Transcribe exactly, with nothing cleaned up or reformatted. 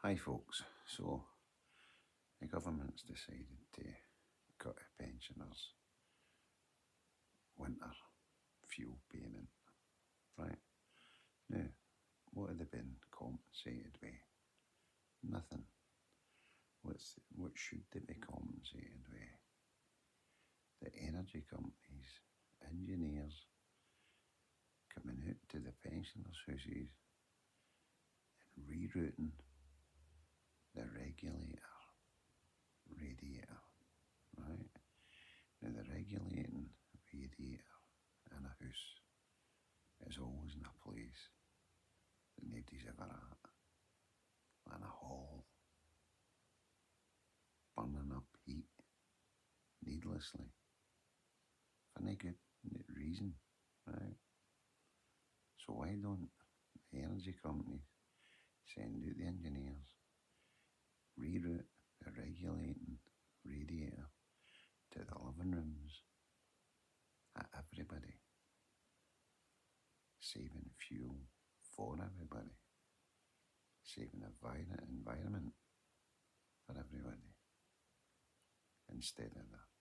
Hi folks, so the government's decided to cut a pensioners' winter fuel payment, right? Now, what have they been compensated with? Nothing. What's, what should they be compensated with? The energy companies, engineers, coming out to the pensioners' houses and rerouting the regulator radiator, right? Now the regulating radiator in a house is always in a place that nobody's ever at, in a hall, burning up heat needlessly for no good reason, right? So why don't the energy companies send out the engineers, reroute the regulating radiator to the living rooms at everybody, saving fuel for everybody, saving the environment for everybody, instead of the